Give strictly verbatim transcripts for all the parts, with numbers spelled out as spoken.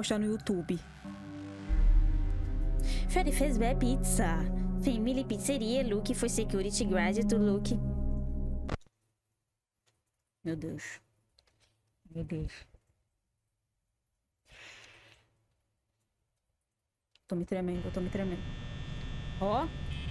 postar no YouTube. Freddy Fazbear Pizza. Family Pizzeria. Luke foi security guard do Luke. Meu Deus. Meu Deus. Tô me tremendo, eu tô me tremendo. Ó.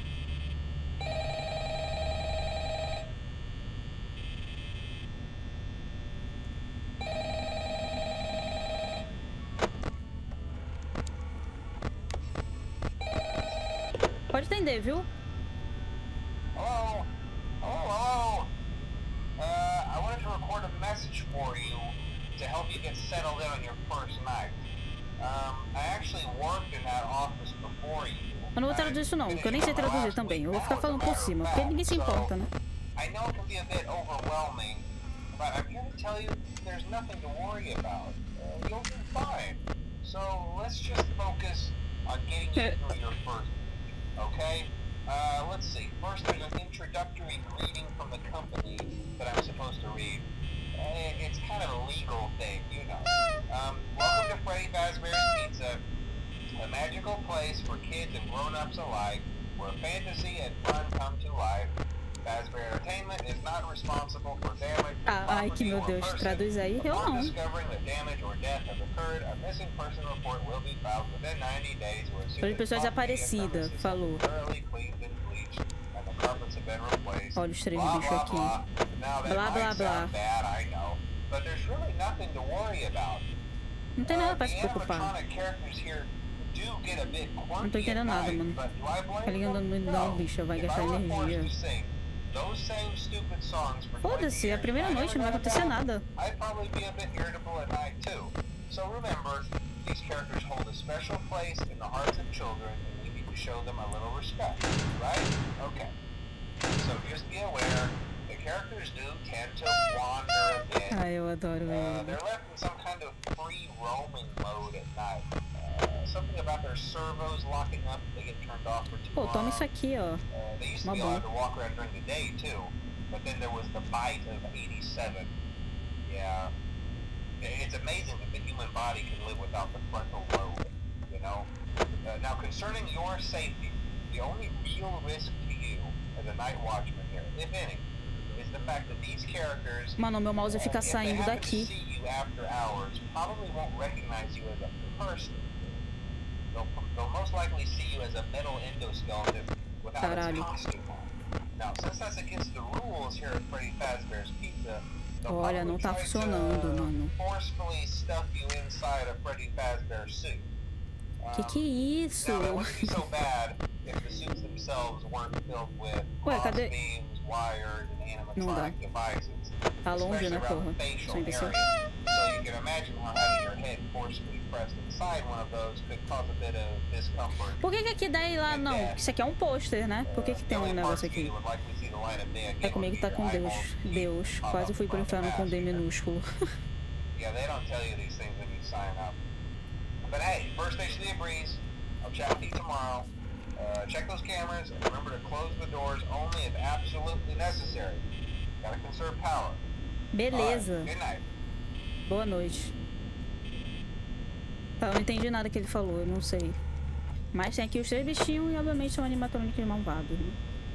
Pode atender, viu? Hello? Hello, hello? Uh, I wanted to record a message for you to help you get settled in on your first night. Um, I actually worked in that office before you. Eu não vou traduzir isso não, porque eu nem sei traduzir também. Eu vou ficar falando por cima, porque ninguém se importa, né? I know it can be a bit overwhelming, but I'm here to tell you there's nothing to worry about. Uh, you'll do fine. So let's just focus on getting you through your first week, okay? Uh, let's see. First, there's an introductory greeting from the company that I'm supposed to read. Uh, it's kind of a legal thing, you know. Um, welcome to Freddy Fazbear's Pizza, a magical place for kids and grown-ups alike, where fantasy and fun come to life. Fazbear Entertainment is not responsible for damage to Ah, ai, que meu Deus, traduz aí, eu Upon não. discovering that damage or death has occurred, a missing person report will be filed within ninety days or as soon Olha, as pessoa desaparecida, property and falou. premises have been thoroughly cleaned and bleached and the carpets have been replaced. Olha os três Blah, bichos blah, aqui. blah. Now, that Blá, blá, might blá. sound bad, I know, but there's really nothing to worry about. Não tem nada Uh, pra se the preocupar. animatronic characters here do get a bit Não tô quirky at entendendo nada, night, mano. but do I blame Tá ligando them? no não, No. bicha, vai If gastar I were forced energia. to sing those same stupid songs for Foda-se, é a primeira I noite, não vai never acontecer got nada. I'd probably be a bit irritable at night too. So remember, these characters hold a special place in the hearts of children, and we need to show them a little respect, right? Okay. So just be aware, the characters do tend to wander a bit. Ai, eu adoro Uh, ele. they're left in some kind of free roaming mode at night. Uh, something about their servos locking up, they get turned off for too Pô, long. toma isso aqui, ó. Uh, they used to Uma be boa. allowed to walk around during the day too, but then there was the bite of eighty-seven. Yeah, it's amazing that the human body can live without the frontal lobe, you know? Uh, now concerning your safety, the only real risk to you as a night watchman here, if any, is the fact that these characters, Mano, meu mouse uh, fica if they saindo happen to daqui. see you after hours, probably won't recognize you as a person. They'll, they'll most likely see you as a metal endoskeleton without Caralho. its costume on. Now, since that's against the rules here at Freddy Fazbear's Pizza, they'll Olha, não probably tá try funcionando, to mano. forcefully stuff you inside a Freddy Fazbear suit. Que que é isso? Now, that wouldn't be so bad if the suits themselves weren't filled with Ué, cadê? crossbeams, wires, and Não dá. animatronic devices. Tá longe, especially né, around porra? the facial Sou imbecil. area. So you can imagine how having your head forcefully pressed inside one of those could cause a bit of discomfort. Por que que aqui daí lá não? Isso aqui é um pôster, né? Por que que tem um negócio aqui? É comigo que tá com Deus. Deus. Quase fui pro inferno com D minúsculo. Yeah, they don't tell you these things when you sign up. But hey, first station of the breeze. I'll chat with you tomorrow. Uh, check those cameras and remember to close the doors only if absolutely necessary. Gotta conserve power. Beleza. Alright, good night. Boa noite. Tá, eu não entendi nada que ele falou, eu não sei. Mas tem aqui os três bichinhos e obviamente são animatronic malvados, né?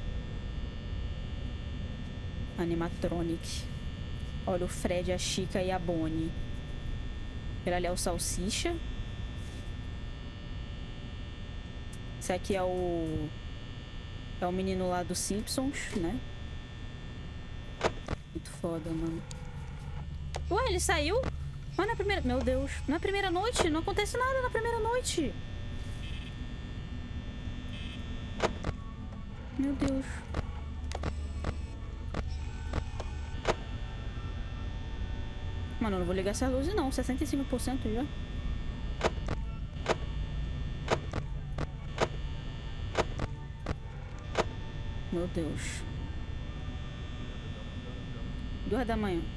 Animatronic. Olha o Fred, a Chica e a Bonnie. Ele ali é o Salsicha. Esse aqui é o... É o menino lá dos Simpsons, né? Muito foda, mano. Ué, ele saiu? Mas na primeira... Meu Deus. Na primeira noite? Não acontece nada na primeira noite. Meu Deus. Mano, eu não vou ligar essa luz não. sessenta e cinco por cento já. Meu Deus. Duas da manhã.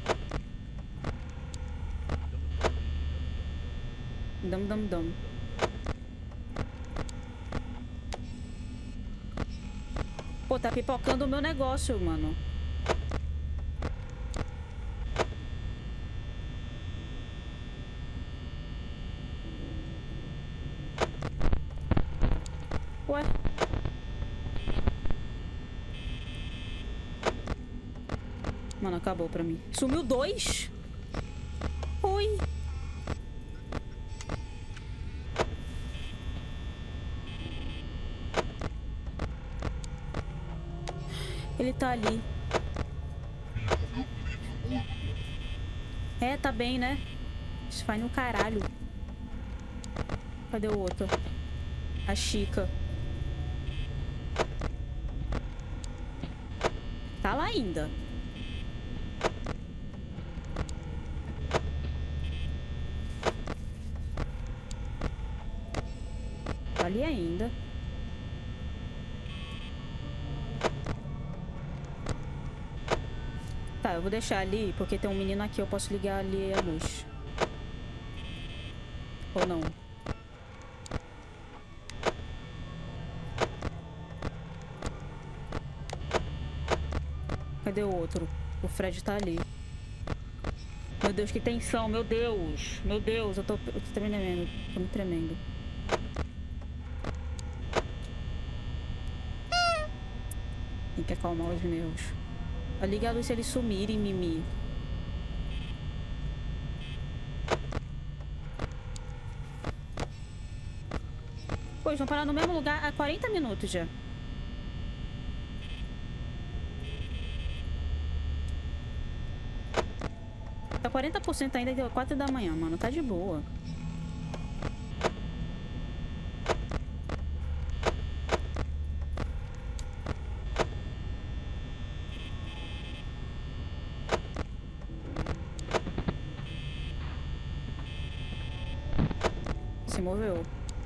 Dam, dam, dam. Pô, tá pipocando o meu negócio, mano. Ué? Mano, acabou pra mim. Sumiu dois? Oi. Ele tá ali. É, tá bem, né? Isso vai no caralho. Cadê o outro? A Chica. Tá lá ainda. Tá ali ainda. Tá, eu vou deixar ali, porque tem um menino aqui. Eu posso ligar ali a luz. Ou não? Cadê o outro? O Fred tá ali. Meu Deus, que tensão. Meu Deus. Meu Deus, eu tô, eu tô tremendo. Tô me tremendo. Tem que acalmar os meus. Liga a luz se eles sumirem, Mimi. Pô, eles vão parar no mesmo lugar há quarenta minutos já. Tá quarenta por cento ainda, que é quatro da manhã, mano. Tá de boa. Se moveu.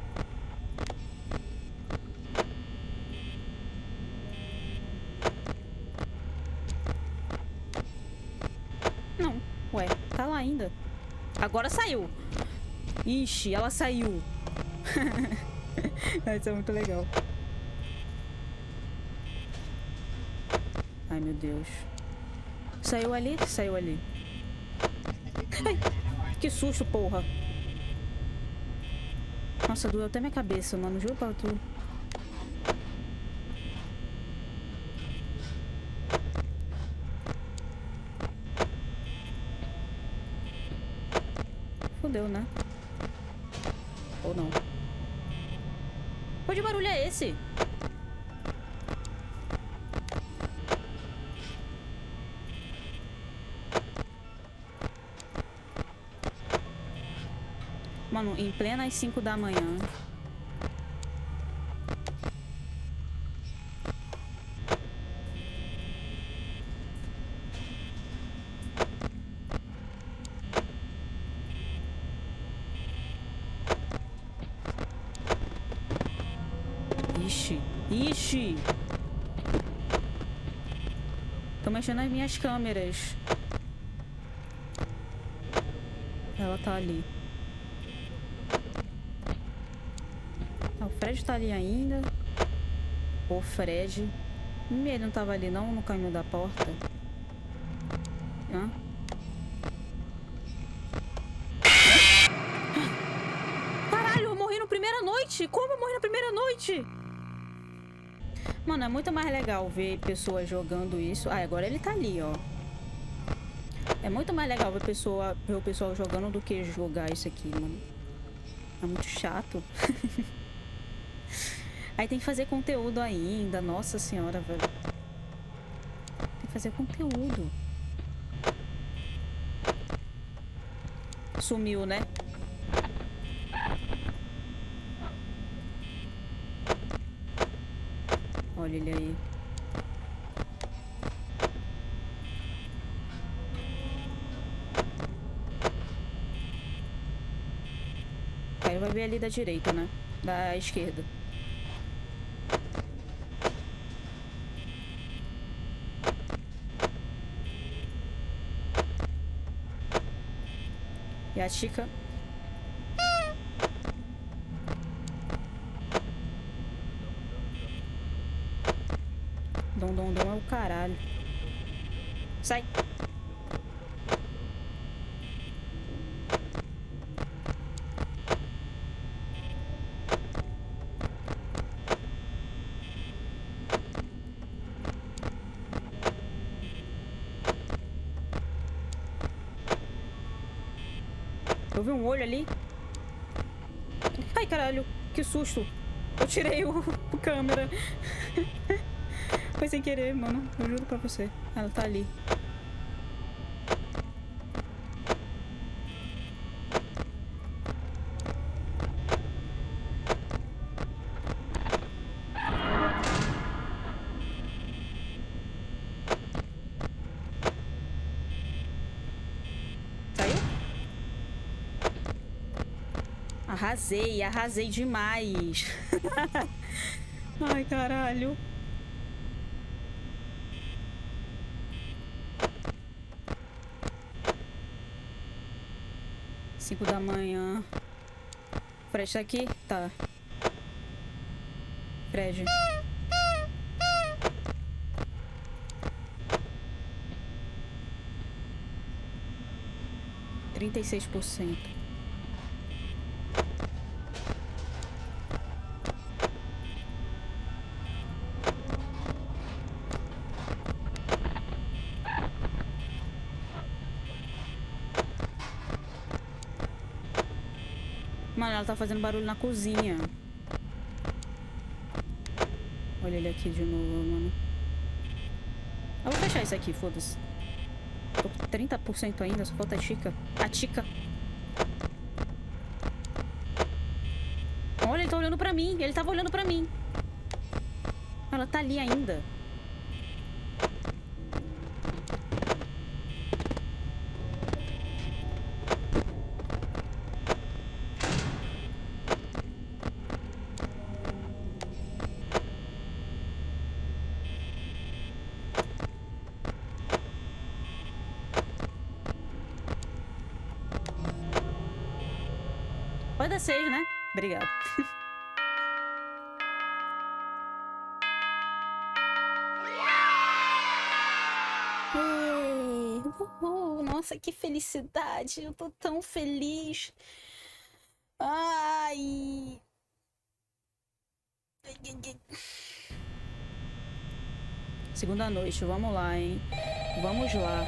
Não. Ué, tá lá ainda. Agora saiu. Ixi, ela saiu. Isso é muito legal. Ai, meu Deus. Saiu ali? Saiu ali. Ai, que susto, porra. Nossa, doeu até minha cabeça, mano. Juro pra tu. Fudeu, né? Ou não? Qual de barulho é esse? Mano, em plenas cinco da manhã. Ixi, ixi. Tô mexendo nas minhas câmeras. Ela tá ali. O Fred tá ali ainda. O Fred. Ele não tava ali não, no caminho da porta. Hã? Caralho, eu morri na primeira noite! Como eu morri na primeira noite? Mano, é muito mais legal ver pessoas jogando isso. Ah, agora ele tá ali, ó. É muito mais legal ver, pessoa, ver o pessoal jogando do que jogar isso aqui, mano. É muito chato. Aí tem que fazer conteúdo ainda. Nossa senhora, velho. Tem que fazer conteúdo. Sumiu, né? Olha ele aí. Aí vai ver ali da direita, né? Da esquerda. E a Chica. Dom, dom, dom é o caralho. Sai. Eu vi um olho ali. Ai, caralho. Que susto. Eu tirei o, o câmera. Foi sem querer, mano. Eu juro pra você. Ela tá ali. Arrasei, arrasei demais. Ai, caralho. Cinco da manhã. Fred tá aqui? Tá. Fred. Trinta e seis por cento. Mano, ela tá fazendo barulho na cozinha. Olha ele aqui de novo, mano. Eu vou fechar isso aqui, foda-se. Tô com trinta por cento ainda, só falta a Chica. A Chica. Olha, ele tá olhando pra mim. Ele tava olhando pra mim. Ela tá ali ainda. Pode dar seis, né? Obrigada. Oh, nossa, que felicidade. Eu tô tão feliz. Ai. Segunda noite, vamos lá, hein? Vamos lá.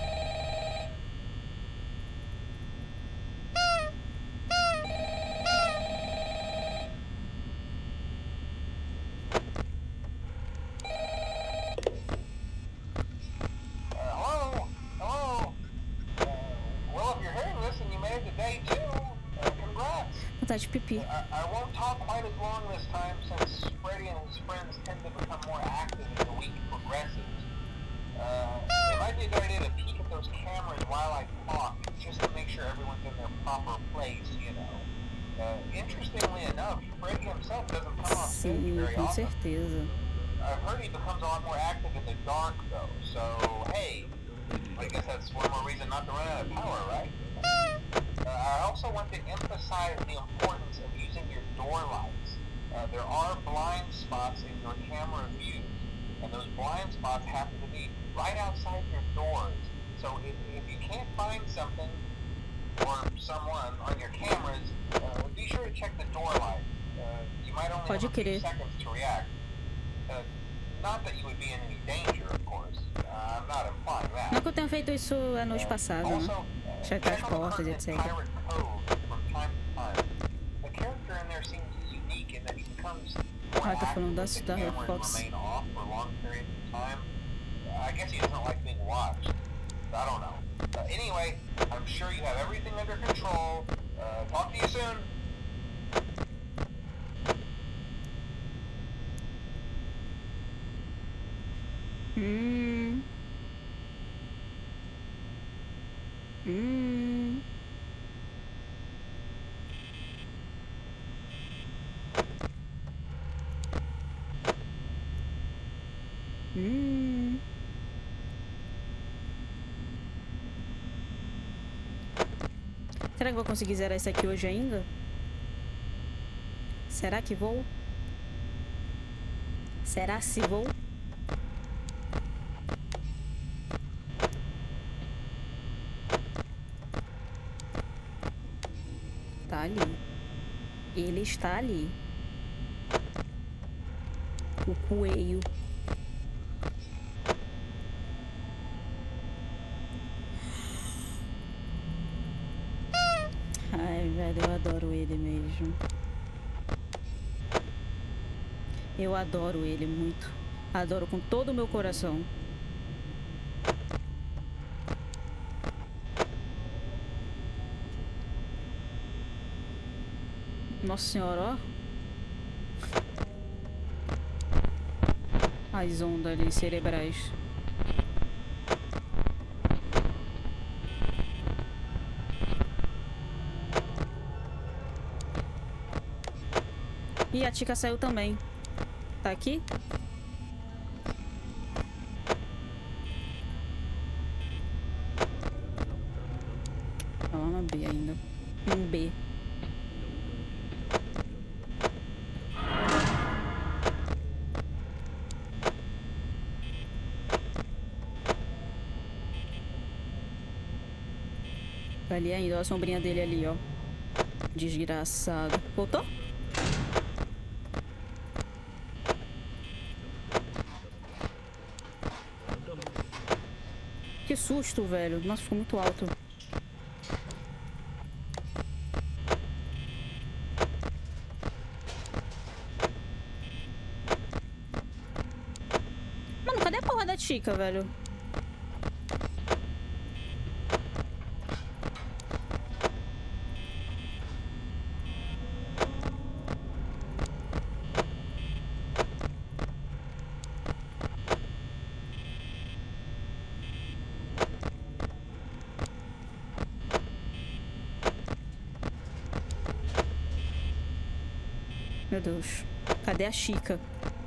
De pipi. I, I won't talk quite as long this time since Freddy and his friends tend to become more active as the week progresses. Uh, it might be a good idea to peek at those cameras while I talk, just to make sure everyone's in their proper place, you know. Uh, interestingly enough, Freddy himself doesn't come off stage very com often. certeza. I've heard he becomes a lot more active in the dark, though, so hey, I guess that's one more reason not to run out of power, right? Uh, I also want to emphasize the importance of using your door lights. Uh, there are blind spots in your camera views, and those blind spots happen to be right outside your doors. So if, if you can't find something or someone on your cameras, uh, be sure to check the door light. Uh, you might only have a few seconds to react. Uh, not that you would be in any danger, of course. Uh, I'm not implying that. Não que eu tenha feito isso a noite passada, né? Checar as portas, etcétera. Ah, tá falando da Star Fox. I guess he doesn't like being watched. I don't know. Uh, anyway, I'm sure you have everything under control. Uh, talk to you soon. Hum. Hum. Hum. Será que vou conseguir zerar isso aqui hoje ainda? Será que vou? Será se vou? Tá ali. Ele está ali. O coelho. Ai, velho, eu adoro ele mesmo. Eu adoro ele muito. Adoro com todo o meu coração. Nossa senhora, ó. As ondas ali cerebrais. E a Tika saiu também. Tá aqui? Tá lá na B ainda. Um B. Tá ali ainda, ó, a sombrinha dele ali, ó. Desgraçado. Voltou? Que susto, velho. Nossa, ficou muito alto. Mano, cadê a porra da Tika, velho? Meu Deus. Cadê a Tika?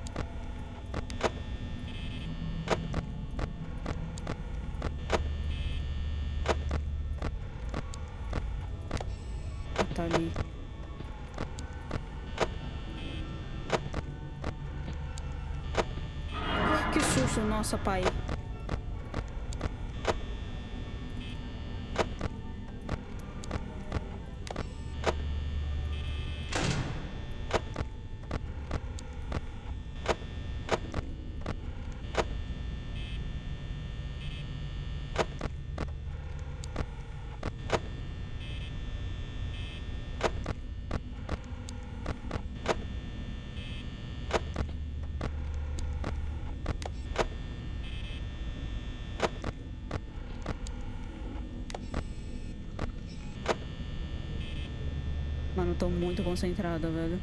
Tá ali. Que susto, nossa, pai. Mano, eu tô muito concentrada, velho.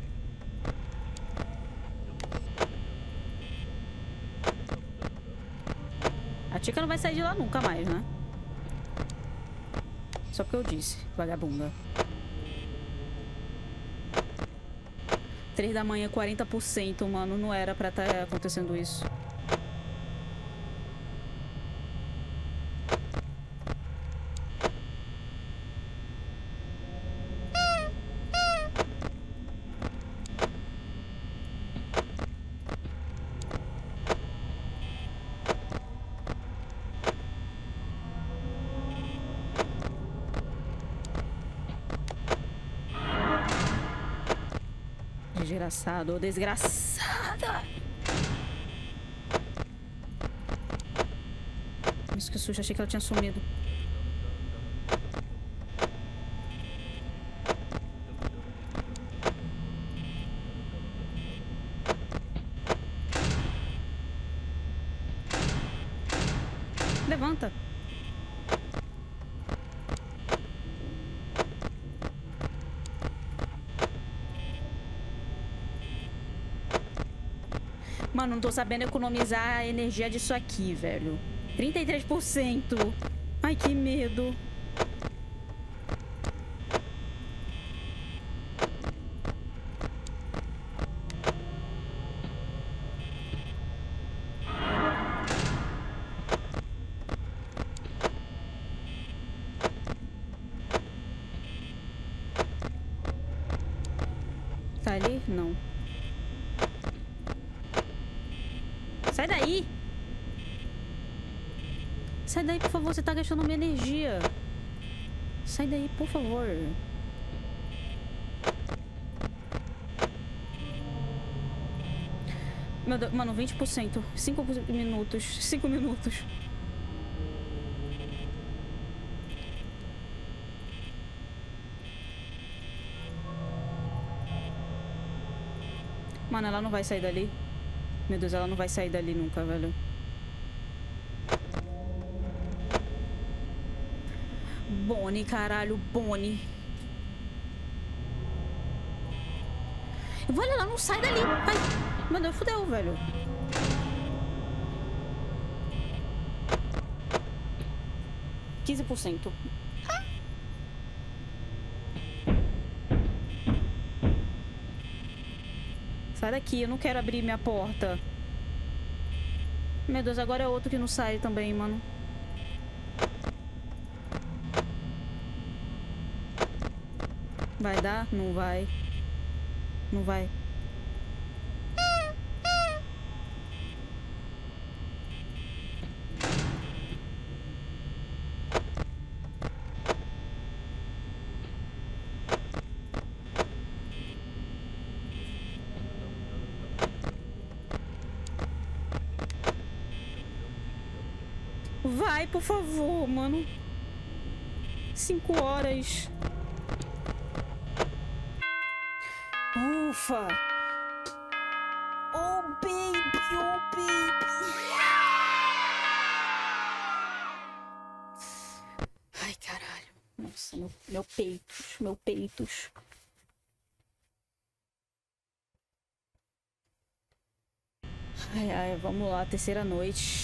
A Tika não vai sair de lá nunca mais, né? Só porque eu disse, vagabunda. Três da manhã, quarenta por cento, mano. Não era pra estar acontecendo isso. Desgraçado, desgraçada. Isso que susto, achei que ela tinha sumido. Levanta. Mano, não tô sabendo economizar a energia disso aqui, velho. trinta e três por cento. Ai, que medo. Tá ali? Não. Sai daí! Sai daí, por favor, você tá gastando minha energia. Sai daí, por favor. Meu Deus, mano, vinte por cento. cinco minutos. cinco minutos. Mano, ela não vai sair dali. Meu Deus, ela não vai sair dali nunca, velho. Bonnie, caralho, Bonnie. Velho, ela não sai dali. Ai, meu Deus, fudeu, velho. quinze por cento. Sai daqui, eu não quero abrir minha porta. Meu Deus, agora é outro que não sai também, mano. Vai dar? Não vai. Não vai. Vai, por favor, mano. Cinco horas. Ufa. Oh, baby, oh, baby. Ai, caralho. Nossa, meu, meu peitos, meu peitos. Ai, ai, vamos lá, terceira noite.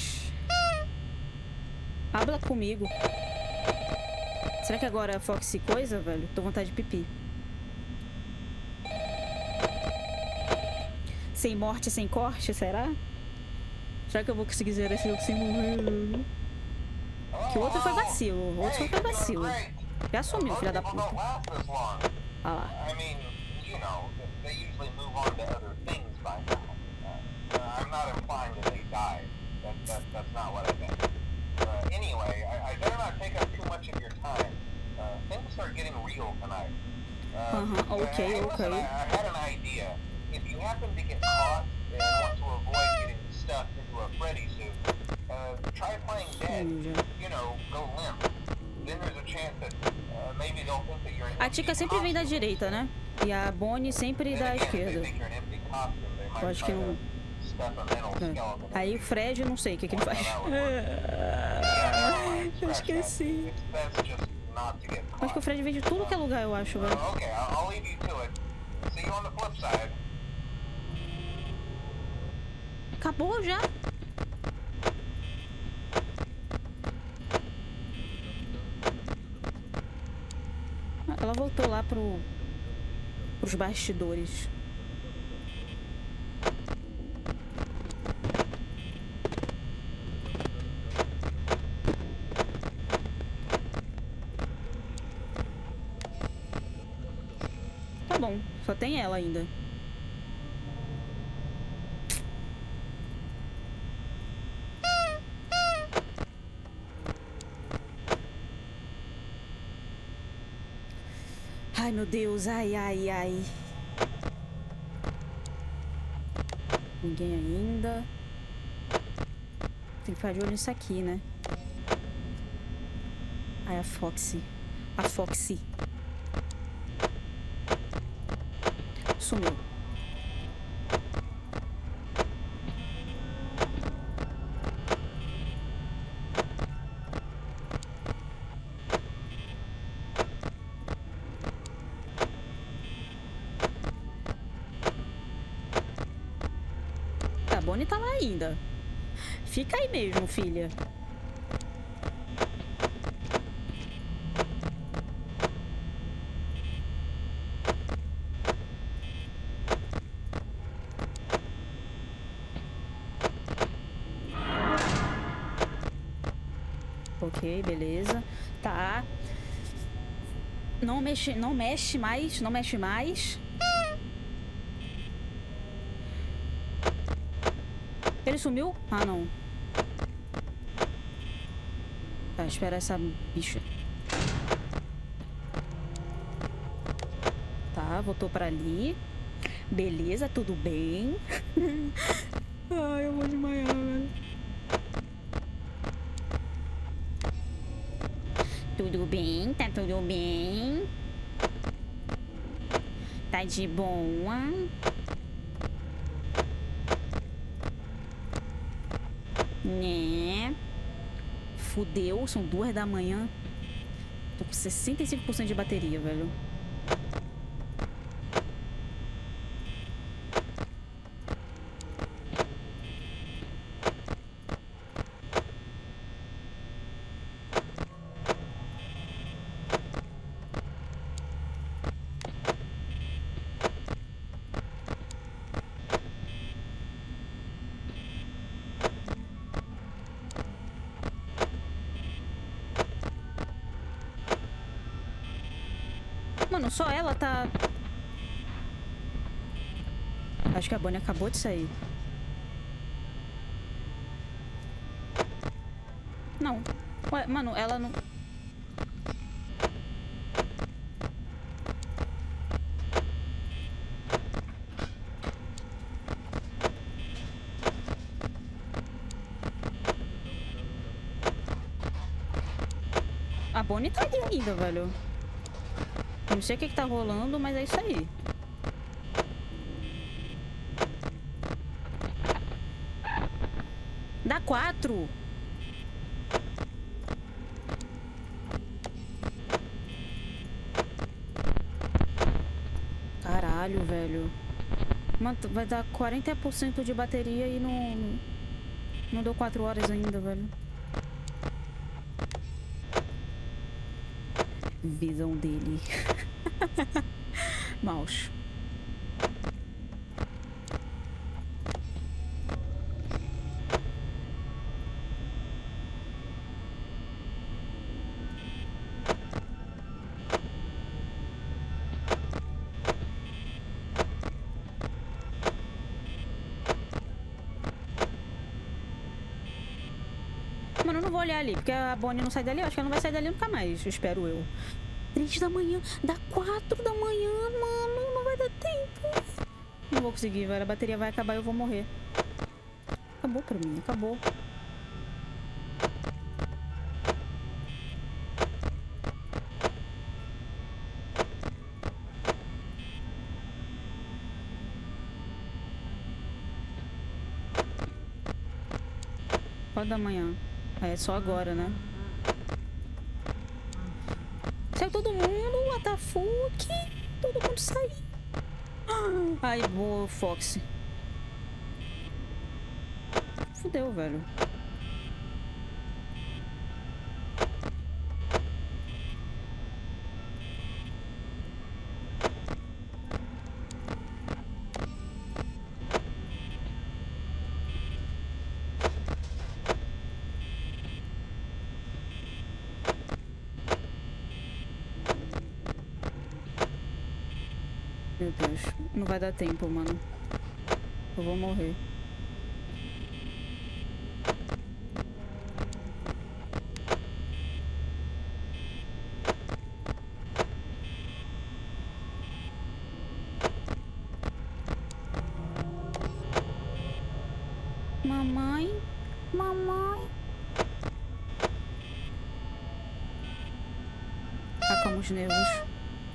Habla comigo. Será que agora é Foxy coisa, velho? Tô com vontade de pipi. Sem morte, sem corte, será? Será que eu vou conseguir zerar esse jogo sem morrer? Que o outro foi vacilo. O outro foi vacilo. Já sumiu, filha da puta. Olha lá. Anyway, I, I better not take up too much of your time. Uh, things start getting real tonight. Uh, uh-huh, okay, uh, okay. Listen, I, I had an idea. If you happen to get caught and want to avoid getting stuffed into a Freddy suit, uh, try playing dead. You know, go limp. Then there's a chance that uh, maybe they'll think that you're an A Chica sempre vem da direita, né? E a Bonnie sempre da esquerda. Eu acho que não... É. Aí o Fred, não sei o que, que ele faz. Eu esqueci. Acho que o Fred vem de tudo que é lugar, eu acho, velho. Acabou já? Ela voltou lá pro... pros bastidores. Tá bom, só tem ela ainda. Ai, meu Deus, ai, ai, ai. Ninguém ainda. Tem que ficar de olho nisso aqui, né? Ai, a Foxy. A Foxy. Sumiu. A Bonnie tá lá ainda. Fica aí mesmo, filha. Ok, beleza. Tá. Não mexe, não mexe mais, não mexe mais. Ele sumiu? Ah, não. Tá, espera essa bicha. Tá, voltou pra ali. Beleza, tudo bem. Ai, eu vou desmaiar, velho. Tudo bem, tá tudo bem. Tá de boa. fudeu. São duas da manhã. Tô com sessenta e cinco por cento de bateria, velho. Mano, só ela tá... Acho que a Bonnie acabou de sair. Não. Ué, mano, ela não... A Bonnie tá ali ainda, velho. Não sei o que que tá rolando, mas é isso aí. Dá quatro. Caralho, velho. Mano, vai dar quarenta por cento de bateria e não... Não deu quatro horas ainda, velho. Visão dele. Mouse. Mano, eu não vou olhar ali, porque a Bonnie não sai dali. Eu acho que ela não vai sair dali nunca mais, espero eu. Três da manhã, dá quatro da manhã, mano. Não vai dar tempo. Não vou conseguir, velho. A bateria vai acabar e eu vou morrer. Acabou pra mim, acabou. Quatro da manhã. É só agora, né? Saiu todo mundo, what the fuck? Todo mundo saiu. Ai, boa, Fox. Fudeu, velho. Meu Deus, não vai dar tempo, mano. Eu vou morrer. Mamãe, mamãe. Acalma os nervos.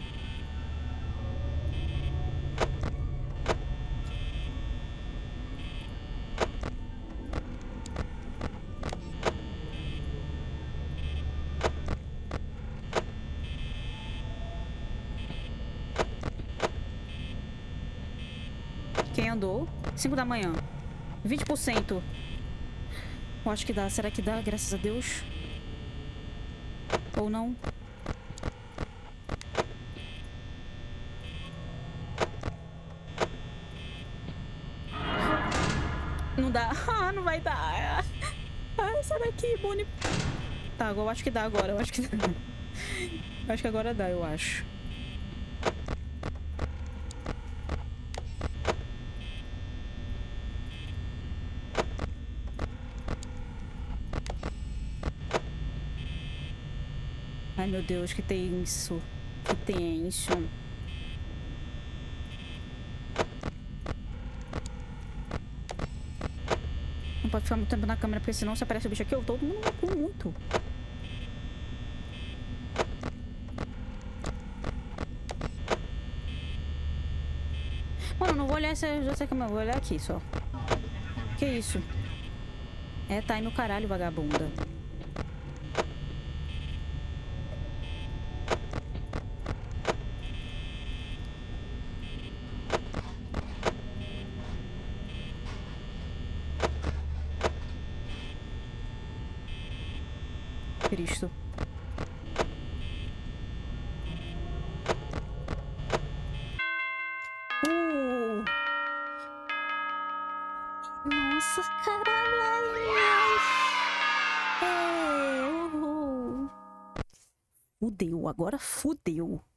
Quem andou? cinco da manhã. vinte por cento. Eu acho que dá. Será que dá? Graças a Deus. Ou não? Não dá. Ah, não vai dar. Ah, sai daqui, Bonnie. Tá, eu acho que dá agora. Eu acho que dá. Eu acho que agora dá, eu acho. Ai, meu Deus, que tenso. Que tenso. Não pode ficar muito tempo na câmera, porque senão se aparece o bicho aqui, eu todo mundo vai muito. Mano, eu não vou olhar essa outra câmera, eu vou olhar aqui só. Que isso? É time o caralho, vagabunda. Cristo. Uh. Nossa, caralho. É. Uh. Fudeu, agora fudeu.